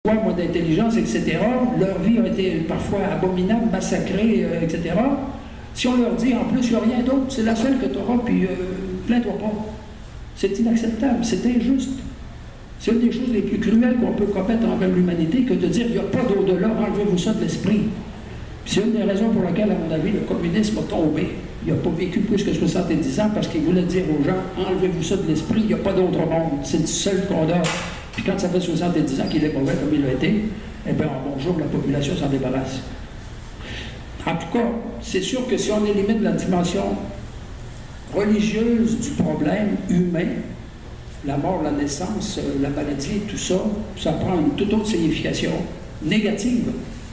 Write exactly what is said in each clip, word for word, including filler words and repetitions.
moins d'intelligence, et cetera. Leur vie a été parfois abominable, massacrée, euh, et cetera. Si on leur dit, en plus, il n'y a rien d'autre, c'est la seule que tu auras, puis euh, plains-toi pas. C'est inacceptable, c'est injuste. C'est une des choses les plus cruelles qu'on peut commettre envers l'humanité que de dire, il n'y a pas d'au-delà, enlevez-vous ça de l'esprit. C'est une des raisons pour laquelle, à mon avis, le communisme a tombé. Il n'a pas vécu plus que soixante-dix ans parce qu'il voulait dire aux gens, enlevez-vous ça de l'esprit, il n'y a pas d'autre monde, c'est le seul qu'on a. Puis quand ça fait soixante-dix ans qu'il est mauvais comme il l'a été, eh bien, bonjour, la population s'en débarrasse. En tout cas, c'est sûr que si on élimine la dimension religieuse du problème humain, la mort, la naissance, la maladie, tout ça, ça prend une toute autre signification négative.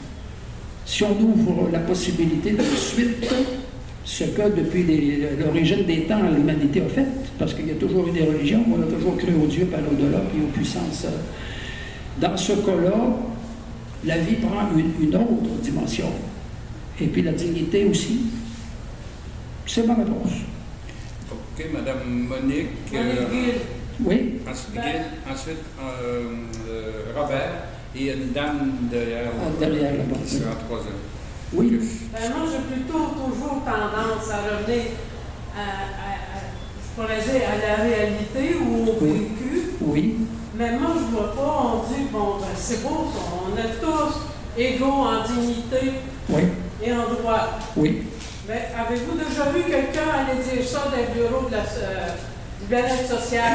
Si on ouvre la possibilité de suite, ce que depuis l'origine des temps l'humanité a fait, parce qu'il y a toujours eu des religions, on a toujours cru au Dieu par l'au-delà et aux puissances. Dans ce cas-là, la vie prend une, une autre dimension. Et puis la dignité aussi. C'est ma réponse. OK, Madame Monique. Monique Guil. Oui. Ensuite, Guil, ensuite euh, euh, Robert et une dame derrière. Ah, derrière là-bas. Qui sera troisième. Oui. Ben, moi, j'ai plutôt toujours tendance à revenir à, à, à, je pourrais dire, à la réalité ou au Oui. vécu. Oui. Mais moi, je ne vois pas, on dit, bon, ben, c'est beau, on est tous égaux en dignité Oui. et en droit. Oui. Mais avez-vous déjà vu quelqu'un aller dire ça dans le bureau de la, euh, du bien-être social?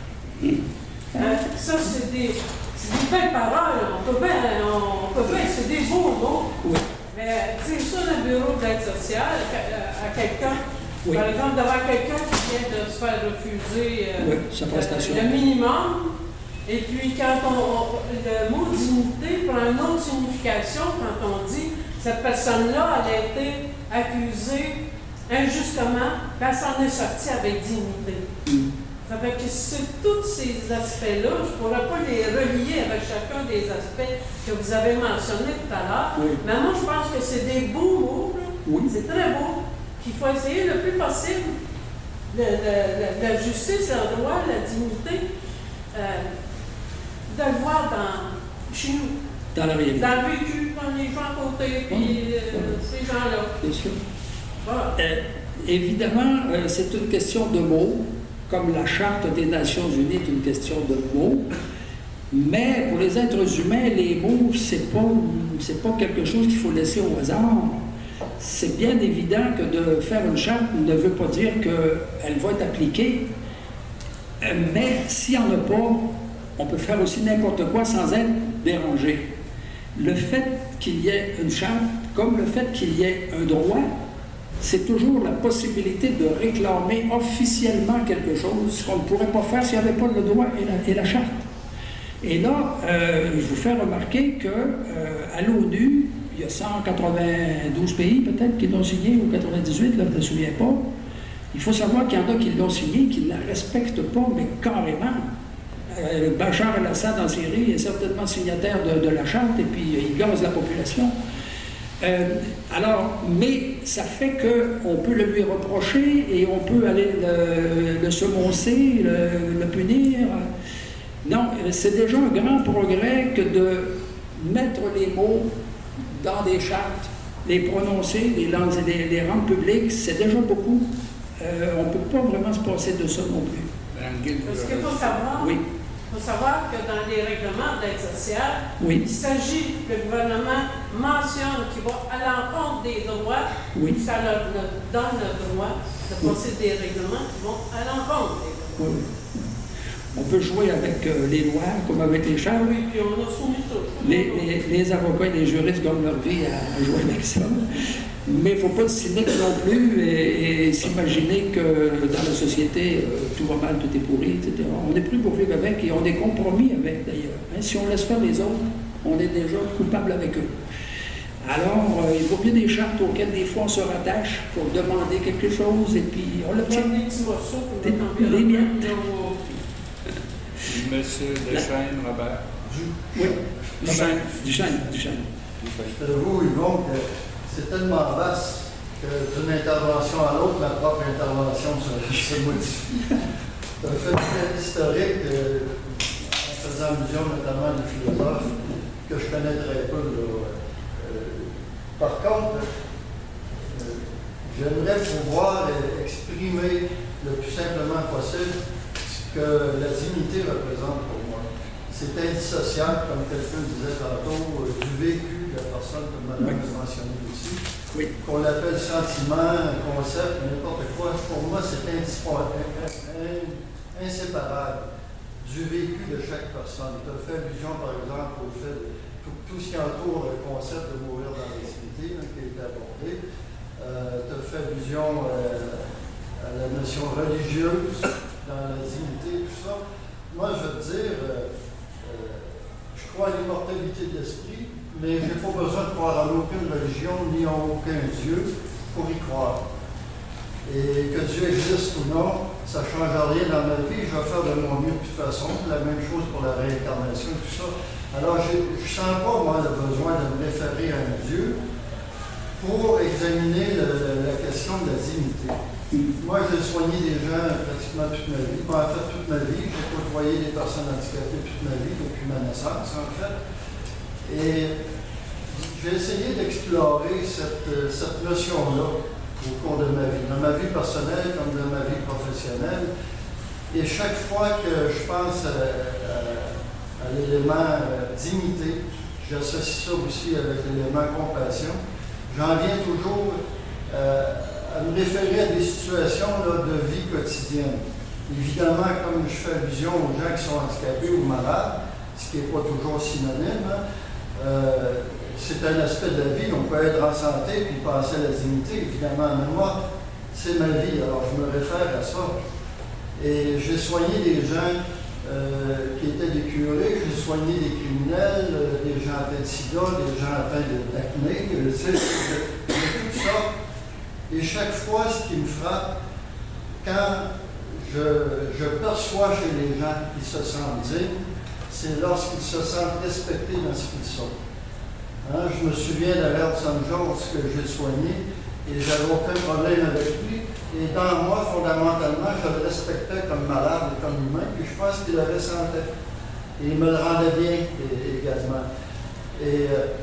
Euh, ça, c'est des, des belles paroles, on peut bien, on peut bien, c'est des beaux mots. Oui. Mais dire ça dans le bureau de l'aide sociale à, à quelqu'un, Oui. par exemple, devant quelqu'un qui vient de se faire refuser euh, Oui, sa prestation. le minimum, et puis quand on, on- le mot dignité prend une autre signification quand on dit cette personne-là, elle a été accusée injustement, puis elle s'en est sortie avec dignité. Mm. Ça fait que c'est tous ces aspects-là, je ne pourrais pas les relier avec chacun des aspects que vous avez mentionnés tout à l'heure, Oui. mais moi je pense que c'est des beaux mots, là. Oui. C'est très beau, qu'il faut essayer le plus possible de, de- de- la justice, le droit, la dignité, euh, de le voir dans, chez nous, Dans la réalité. dans le vécu, dans les gens à côté, puis euh, ces gens-là. Bien sûr. Voilà. Euh, évidemment, euh, c'est une question de mots, comme la Charte des Nations Unies est une question de mots, mais pour les êtres humains, les mots, c'est pas, c'est pas quelque chose qu'il faut laisser au hasard. C'est bien évident que de faire une charte ne veut pas dire qu'elle va être appliquée, Euh, mais s'il n'y en a pas, on peut faire aussi n'importe quoi sans être dérangé. Le fait qu'il y ait une charte, comme le fait qu'il y ait un droit, c'est toujours la possibilité de réclamer officiellement quelque chose, ce qu'on ne pourrait pas faire s'il n'y avait pas le droit et la, et la charte. Et là, euh, je vous fais remarquer qu'à euh, l'ONU, il y a cent quatre-vingt-douze pays peut-être qui l'ont signé, ou quatre-vingt-dix-huit, là, je ne me souviens pas. Il faut savoir qu'il y en a qui l'ont signé, qui ne la respectent pas, mais carrément. Euh, Bachar el-Assad en Syrie est certainement signataire de, de la charte, et puis euh, il gaze la population. Euh, alors, mais ça fait qu'on peut le lui reprocher et on peut aller le, le semoncer, le, le punir. Non, c'est déjà un grand progrès que de mettre les mots dans des chartes, les prononcer, les, lancer, les, les rendre publics, c'est déjà beaucoup. Euh, on ne peut pas vraiment se passer de ça non plus. Madame Guil, Parce qu'il faut savoir, Oui, faut savoir que dans les règlements d'aide sociale, oui, il s'agit, le gouvernement mentionne qu'il va à l'encontre des droits, oui, ça leur donne le droit de passer des règlements qui vont à l'encontre des droits. oui. On peut jouer avec euh, les lois, comme avec les chartes. Oui, puis on a soumis ça. Les, les, les avocats et les juristes gagnent leur vie à, à jouer avec ça. Mais il ne faut pas être cynique non plus et, et s'imaginer que dans la société, euh, tout va mal, tout est pourri, et cetera. On n'est plus pour vivre avec et on est compromis avec d'ailleurs. Hein, si on laisse faire les autres, on est déjà coupable avec eux. Alors, euh, il faut bien des chartes auxquelles des fois on se rattache pour demander quelque chose et puis on l'obtient. Des petits morceaux pour Des- notre des miettes. environnement. Monsieur Deschênes, Robert. Oui, Duchesne. Duchesne, Duchesne. Savez-vous, Yvon, que c'est tellement vaste que d'une intervention à l'autre, ma propre intervention se, se modifie. Un fait très historique, euh, en faisant allusion notamment du philosophe, connais très peu. Là. Euh, par contre, euh, j'aimerais pouvoir exprimer le plus simplement possible ce que la dignité représente pour moi. C'est indissociable, comme quelqu'un disait tantôt, du vécu de la personne, comme Madame l'a mentionné aussi. Oui. Qu'on l'appelle sentiment, concept, n'importe quoi. Pour moi, c'est inséparable du vécu de chaque personne. Tu as fait allusion, par exemple, au fait de tout, tout ce qui entoure le concept de mourir dans l'intimité, hein, qui a été abordé. Euh, tu as fait allusion euh, à la notion religieuse dans la dignité, tout ça. Moi, je veux dire, euh, euh, je crois à l'immortalité de l'esprit, mais je n'ai pas besoin de croire en aucune religion ni en aucun Dieu pour y croire. Et que Dieu existe ou non, ça ne change rien dans ma vie. Je vais faire de mon mieux de toute façon. La même chose pour la réincarnation et tout ça. Alors, je ne sens pas, moi, le besoin de me référer à un Dieu pour examiner le, la question de la dignité. Moi, j'ai soigné des gens pratiquement toute ma vie. Moi, en fait, toute ma vie, j'ai côtoyé des personnes handicapées toute ma vie, depuis ma naissance, en fait. Et j'ai essayé d'explorer cette, cette notion-là au cours de ma vie, dans ma vie personnelle comme dans ma vie professionnelle. Et chaque fois que je pense à, à, à l'élément euh, dignité, j'associe ça aussi avec l'élément compassion, j'en viens toujours euh, à me référer à des situations là, de vie quotidienne. Évidemment, comme je fais allusion aux gens qui sont handicapés ou malades, ce qui n'est pas toujours synonyme, hein, euh, c'est un aspect de la vie. On peut être en santé puis penser à la dignité, évidemment. Mais moi, c'est ma vie, alors je me réfère à ça. Et j'ai soigné des gens euh, qui étaient des curés, j'ai soigné des criminels, euh, des gens atteints de sida, des gens atteints d'acné, euh, c'est tout ça. Et chaque fois, ce qui me frappe, quand je, je perçois chez les gens qui se sentent dignes, c'est lorsqu'ils se sentent respectés dans ce qu'ils sont. Hein, je me souviens d'Albert Saint Georges que j'ai soigné et j'avais aucun problème avec lui. Et dans moi, fondamentalement, je le respectais comme malade et comme humain, puis je pense qu'il avait santé. Et il me le rendait bien également. Et euh,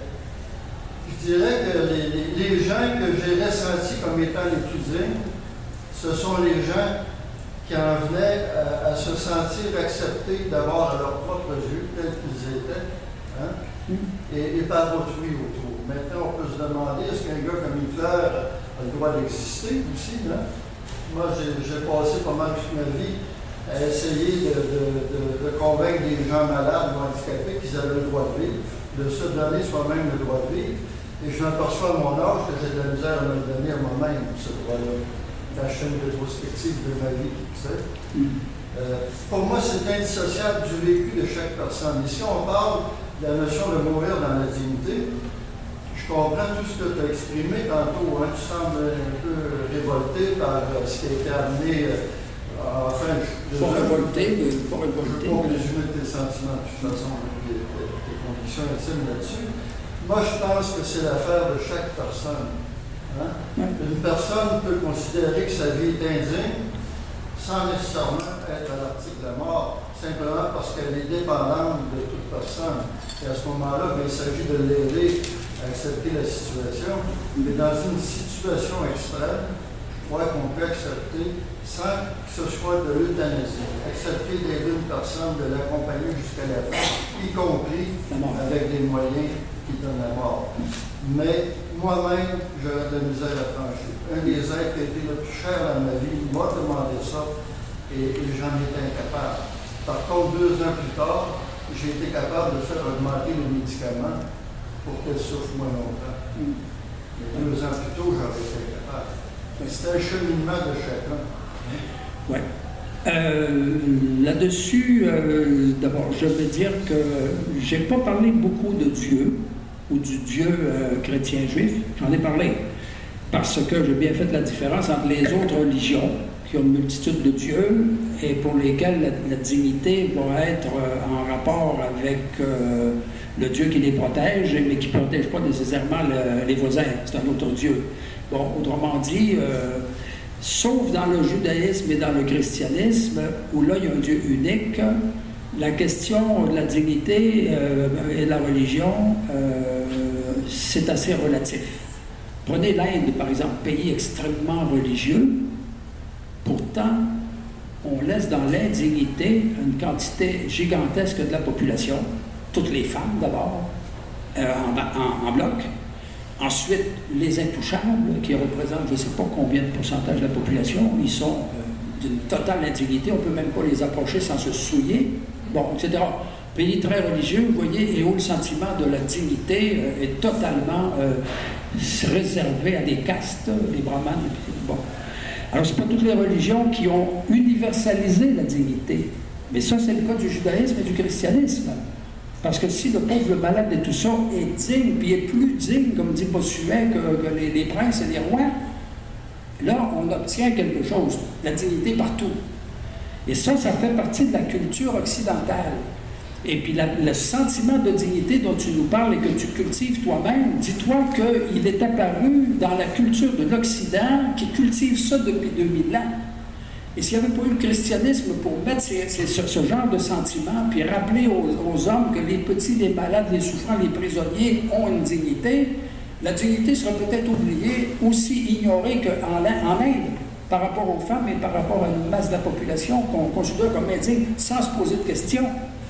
je dirais que les, les, les gens que j'ai ressentis comme étant les plus dignes, ce sont les gens qui en venaient à, à se sentir acceptés d'abord à leurs propres yeux, tels qu'ils étaient. Hein? Et, et par autrui autour. Maintenant, on peut se demander, est-ce qu'un gars comme Hitler a le droit d'exister aussi? Hein? Moi, j'ai passé pas mal toute ma vie à essayer de, de, de, de convaincre des gens malades ou handicapés qu'ils avaient le droit de vivre, de se donner soi-même le droit de vivre. Et je m'aperçois à mon âge que j'ai de la misère à me le donner à moi-même, ce droit-là. La chaîne rétrospective de ma vie, tu sais. Euh, pour moi, c'est indissociable du vécu de chaque personne. Et si on parle la notion de mourir dans la dignité, je comprends tout ce que tu as exprimé tantôt. Hein, tu sembles un peu révolté par euh, ce qui a été amené. Euh, enfin, je Pas révolté, mais pas ne révolté. peux pas résumer tes sentiments, de toute façon, tes, tes, tes convictions intimes là-dessus. Moi, je pense que c'est l'affaire de chaque personne. Hein? Ouais. Une personne peut considérer que sa vie est indigne sans nécessairement être à l'article de la mort, simplement parce qu'elle est dépendante de toute personne. Et à ce moment-là, il s'agit de l'aider à accepter la situation. Mais dans une situation extrême, je crois qu'on peut accepter sans que ce soit de l'euthanasie. Accepter d'aider une personne, de l'accompagner jusqu'à la fin, y compris avec des moyens qui donnent la mort. Mais moi-même, j'aurais de la misère à trancher. Un des êtres qui a été le plus cher dans ma vie m'a demandé ça et, et j'en étais incapable. Par contre, deux ans plus tard, j'ai été capable de faire augmenter les médicaments pour qu'elle souffre moins longtemps. Mais deux ans plus tôt, j'aurais été incapable. C'était un cheminement de chacun. Oui. Euh, Là-dessus, euh, d'abord, je veux dire que je n'ai pas parlé beaucoup de Dieu ou du Dieu euh, chrétien juif. J'en ai parlé parce que j'ai bien fait la différence entre les autres religions qui ont une multitude de dieux et pour lesquels la, la dignité va être euh, en rapport avec euh, le Dieu qui les protège, mais qui ne protège pas nécessairement le, les voisins. C'est un autre Dieu. Bon, autrement dit, euh, sauf dans le judaïsme et dans le christianisme, où là, il y a un Dieu unique, La question de la dignité euh, et de la religion, euh, c'est assez relatif. Prenez l'Inde, par exemple, pays extrêmement religieux. Pourtant, on laisse dans l'indignité une quantité gigantesque de la population, toutes les femmes d'abord, euh, en, en, en bloc. Ensuite, les intouchables, qui représentent je ne sais pas combien de pourcentage de la population, ils sont euh, d'une totale indignité, on ne peut même pas les approcher sans se souiller, bon, et cetera. Pays très religieux, vous voyez, et où le sentiment de la dignité euh, est totalement euh, réservé à des castes, les brahmanes, bon. Alors, ce n'est pas toutes les religions qui ont universalisé la dignité, mais ça, c'est le cas du judaïsme et du christianisme. Parce que si le pauvre, le malade et tout ça est digne, puis est plus digne, comme dit Bossuet, que, que les, les princes et les rois, là, on obtient quelque chose, la dignité partout. Et ça, ça fait partie de la culture occidentale. Et puis la, le sentiment de dignité dont tu nous parles et que tu cultives toi-même, dis-toi qu'il est apparu dans la culture de l'Occident qui cultive ça depuis deux mille ans. Et s'il n'y avait pas eu le christianisme pour mettre ces, ces, ce, ce genre de sentiments, puis rappeler aux, aux hommes que les petits, les malades, les souffrants, les prisonniers ont une dignité, la dignité serait peut-être oubliée, aussi ignorée qu'en en Inde, par rapport aux femmes et par rapport à une masse de la population qu'on considère comme indigne sans se poser de questions.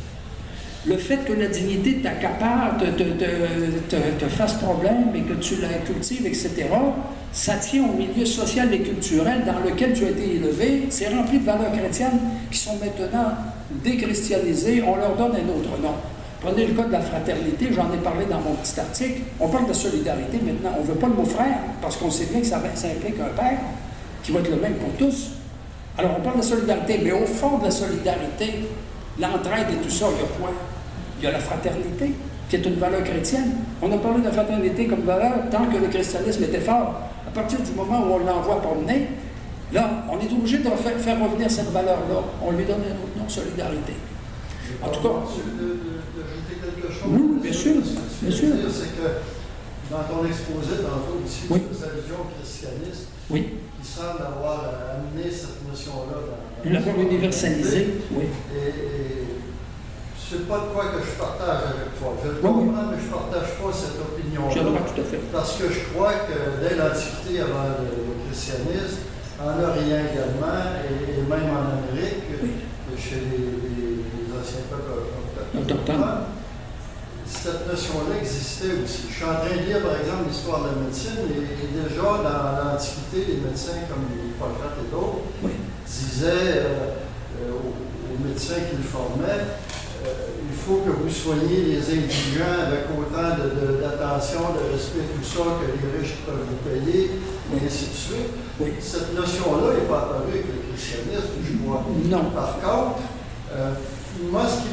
Le fait que la dignité t'accapare, te, te, te, te, te fasse problème et que tu la cultives, et cetera, ça tient au milieu social et culturel dans lequel tu as été élevé. C'est rempli de valeurs chrétiennes qui sont maintenant déchristianisées. On leur donne un autre nom. Prenez le cas de la fraternité, j'en ai parlé dans mon petit article. On parle de solidarité maintenant. On ne veut pas le mot frère parce qu'on sait bien que ça, ça implique un père qui va être le même pour tous. Alors on parle de solidarité, mais au fond de la solidarité, l'entraide et tout ça, il y a quoi? Il y a la fraternité, qui est une valeur chrétienne. On a parlé de la fraternité comme valeur tant que le christianisme était fort. À partir du moment où on l'envoie promener, là, on est obligé de faire, faire revenir cette valeur-là. On lui donne un autre nom, solidarité. En tout cas... D'ajouter quelque chose? Oui, bien sûr, bien sûr. C'est que dans ton exposé, tantôt aussi, oui. tu fais allusion au christianisme, oui. qui semble avoir amené cette notion-là dans... L'avoir universalisé, oui. Et, et c'est pas de quoi que je partage avec toi. Je le oui, comprends, oui. mais je ne partage pas cette opinion-là. Je le crois tout à fait. Parce que je crois que dès l'Antiquité, avant le, le christianisme, en Orient également, et, et même en Amérique, oui. chez les, les, les anciens peuples autochtones, cette notion-là existait aussi. Je suis en train de lire, par exemple, l'histoire de la médecine, et, et déjà dans l'Antiquité, les médecins comme Hippocrate et d'autres oui. disaient euh, euh, aux, aux médecins qu'ils formaient, euh, il faut que vous soigniez les indigents avec autant d'attention, de, de, de respect, tout ça, que les riches peuvent vous payer, oui. et ainsi de suite. Oui. Cette notion-là n'est pas apparue avec le christianisme, je crois. Non. Par contre, euh, moi, ce qui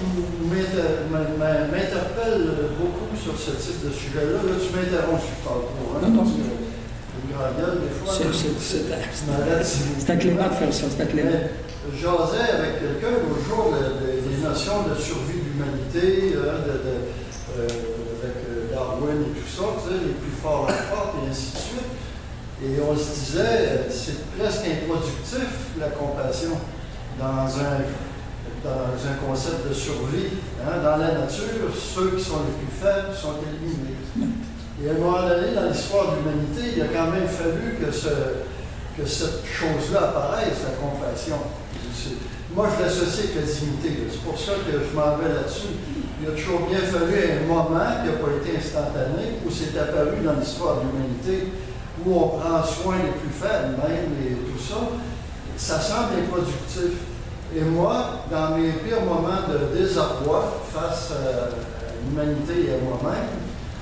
m'interpelle beaucoup sur ce type de sujet-là, là, tu m'interromps si je parle trop, hein, non, non. parce que une grande gueule, des fois, c'est à Clément de faire ça, c'est à Clément. J'osais avec quelqu'un l'autre jour des notions de survie de l'humanité, hein, de, de, euh, avec Darwin et tout ça, tu sais, les plus forts l'emportent, et ainsi de suite. Et on se disait, c'est presque improductif, la compassion, dans un... dans un concept de survie. Hein, dans la nature, ceux qui sont les plus faibles sont éliminés. Et à un moment donné, dans l'histoire de l'humanité, il a quand même fallu que, ce, que cette chose-là apparaisse, la compassion. Moi, je l'associe avec la dignité. C'est pour ça que je m'en vais là-dessus. Il a toujours bien fallu un moment qui n'a pas été instantané, où c'est apparu dans l'histoire de l'humanité, où on prend soin des plus faibles, même, et tout ça. Ça semble improductif. Et moi, dans mes pires moments de désarroi face à l'humanité et à moi-même,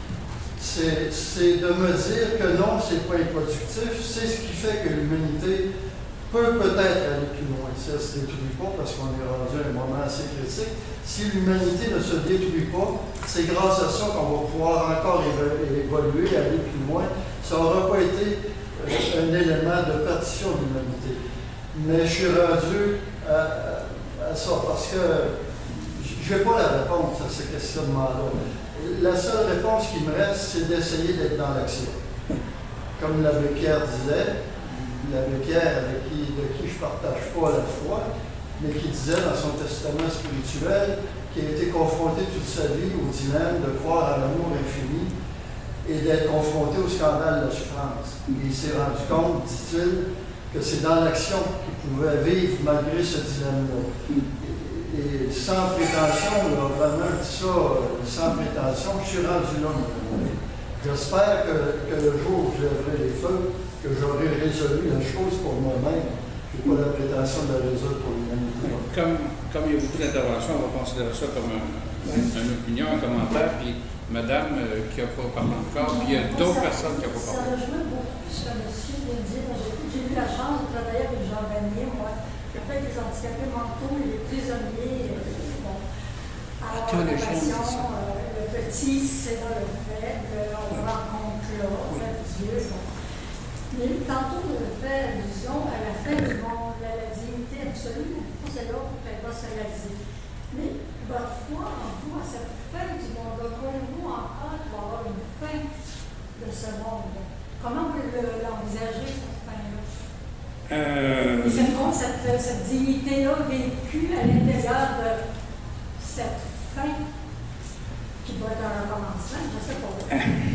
c'est de me dire que non, c'est pas improductif, c'est ce qui fait que l'humanité peut peut-être aller plus loin. Si elle ne se détruit pas, parce qu'on est rendu à un moment assez critique, si l'humanité ne se détruit pas, c'est grâce à ça qu'on va pouvoir encore évoluer, aller plus loin. Ça n'aura pas été un élément de partition de l'humanité. Mais je suis rendu à, à ça, parce que je n'ai pas la réponse à ce questionnement-là. La seule réponse qui me reste, c'est d'essayer d'être dans l'action. Comme l'abbé Pierre disait, l'abbé Pierre avec qui, de qui je ne partage pas la foi, mais qui disait dans son testament spirituel qu'il a été confronté toute sa vie au dilemme de croire à l'amour infini et d'être confronté au scandale de la souffrance. Et il s'est rendu compte, dit-il, que c'est dans l'action qu'il pouvait vivre malgré ce dilemme-là. Et, et sans prétention, là, vraiment, je dis ça, sans prétention, je suis rendu là. J'espère que, que le jour où je lèverai les feux, que j'aurai résolu la chose pour moi-même. Je n'ai pas la prétention de la résoudre pour l'humanité. Comme, comme il y a beaucoup d'interventions, on va considérer ça comme un, une opinion, un commentaire, puis madame euh, qui n'a pas parlé encore, puis il y a d'autres personnes qui n'ont pas parlé. Ça rejoint beaucoup plus que monsieur vient de dire. J'ai eu la chance de travailler avec Jean Vanier, moi, qui a fait des handicapés mentaux, les prisonniers, euh, bon. Alors, la passion, euh, le petit, c'est dans le faible, on rencontre là, fait Dieu, bon. Mais tantôt, on fait allusion à la fin du monde, à la dignité absolue, c'est là qu'elle va se réaliser. Mais votre foi en vous, à cette fin du monde, croyez-vous encore qu'il va y avoir une fin de ce monde? Comment vous l'envisagez, cette fin-là? Euh... Et cette, cette, cette dignité-là vécue à l'intérieur de cette fin qui doit être un recommencement, je ne sais pas.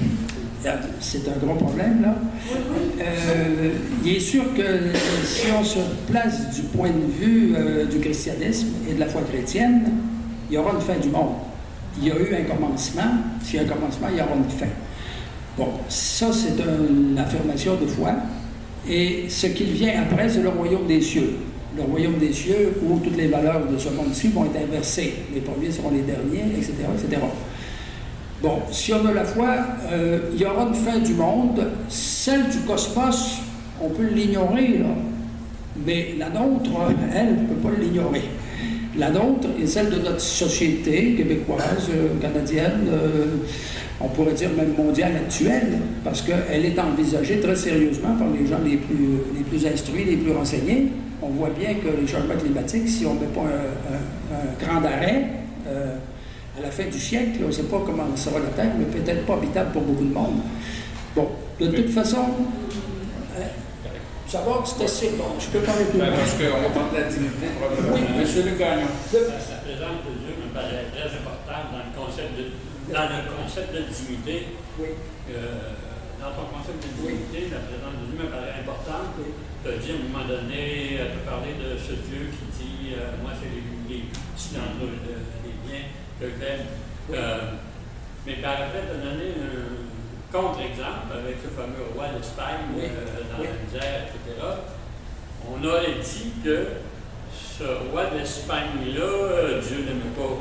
C'est un gros problème, là. Oui, oui. Euh, il est sûr que si on se place du point de vue euh, du christianisme et de la foi chrétienne, il y aura une fin du monde. Il y a eu un commencement. S'il y a un commencement, il y aura une fin. Bon, ça, c'est une affirmation de foi. Et ce qui vient après, c'est le royaume des cieux. Le royaume des cieux où toutes les valeurs de ce monde-ci vont être inversées. Les premiers seront les derniers, et cetera, et cetera. Bon, si on a la foi, euh, il y aura une fin du monde. Celle du cosmos, on peut l'ignorer, là. Mais la nôtre, elle, on ne peut pas l'ignorer. La nôtre est celle de notre société québécoise, euh, canadienne, euh, on pourrait dire même mondiale actuelle, parce qu'elle est envisagée très sérieusement par les gens les plus, les plus instruits, les plus renseignés. On voit bien que les changements climatiques, si on ne met pas un, un, un grand arrêt, euh, à la fin du siècle, on ne sait pas comment sera la Terre, mais peut-être pas habitable pour beaucoup de monde. Bon, de toute façon, euh, savoir que c'est assez bon. Je peux parler plus ben, parce qu'on va parler de la dignité, probablement. Oui. Monsieur Le Gagnon. La présence de Dieu me paraît très importante dans le concept de, dans le concept de dignité. Oui. Euh, dans ton concept de dignité, la présence de Dieu me paraît importante. Tu as dit à un moment donné, tu as parlé de ce Dieu qui dit euh, moi, c'est les, les petits d'entre eux, les biens que j'aime. Euh, mais par après, tu as donné un contre-exemple avec ce fameux roi d'Espagne oui. euh, dans oui. la misère, et cetera. On aurait dit que ce roi d'Espagne-là, euh, Dieu n'aimait pas.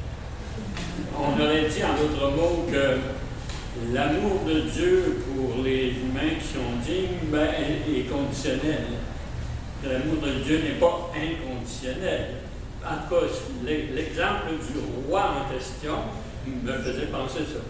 On aurait dit en d'autres mots que l'amour de Dieu pour les humains qui sont dignes ben, est conditionnel. L'amour de Dieu n'est pas inconditionnel. En tout cas, l'exemple du roi en question me faisait penser ça.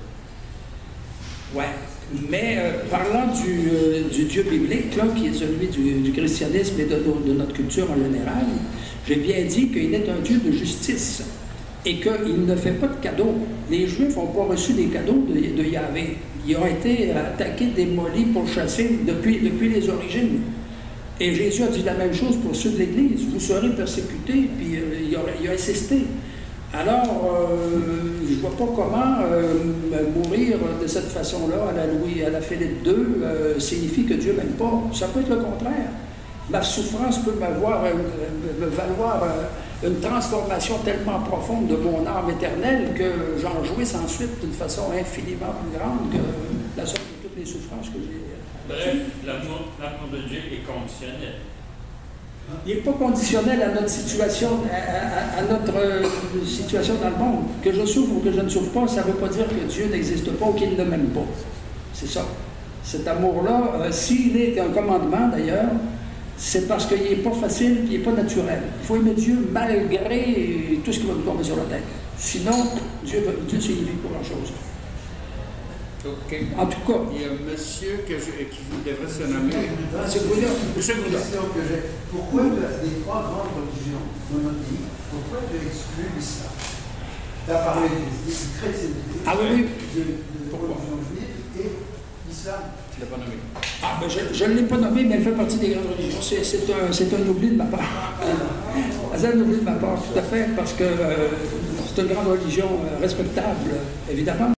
Oui, mais euh, parlant du, euh, du Dieu biblique, là, qui est celui du, du christianisme et de, de notre culture en général, j'ai bien dit qu'il est un Dieu de justice et qu'il ne fait pas de cadeaux. Les Juifs n'ont pas reçu des cadeaux de, de Yahvé. Ils ont été attaqués, démolis, pourchassés depuis, depuis les origines. Et Jésus a dit la même chose pour ceux de l'Église. Vous serez persécutés, puis euh, il, a, il a insisté. Alors, euh, je ne vois pas comment euh, mourir de cette façon-là à la Louis, à la Philippe deux euh, signifie que Dieu ne m'aime pas. Ça peut être le contraire. Ma souffrance peut m'avoir, euh, me valoir euh, une transformation tellement profonde de mon âme éternelle que j'en jouisse ensuite d'une façon infiniment plus grande que la somme de toutes les souffrances que j'ai. Bref, l'amour de Dieu est conditionnel. Il n'est pas conditionnel à notre situation, à, à, à notre euh, situation dans le monde. Que je souffre ou que je ne souffre pas, ça ne veut pas dire que Dieu n'existe pas ou qu'il ne m'aime pas. C'est ça. Cet amour-là, euh, s'il est un commandement d'ailleurs, c'est parce qu'il n'est pas facile et il n'est pas naturel. Il faut aimer Dieu malgré tout ce qui va nous tomber sur la tête. Sinon, Dieu, Dieu signifie pas grand-chose. Okay. En tout cas, il y a un monsieur que je, qui devrait se nommer. Monsieur Goudin. Monsieur Goudin. Pourquoi les trois grandes religions dans notre pays, pourquoi tu exclus l'islam? Tu as parlé de chrétienté, ah, oui, oui. de, de, de religion juive et l'islam. Tu ne l'as pas nommé. Ah, ben je ne l'ai pas nommé, mais elle fait partie des grandes religions. C'est c'est un, c'est un oubli de ma part. C'est un oubli de ma part, tout à fait, parce que euh, c'est une grande religion euh, respectable, évidemment.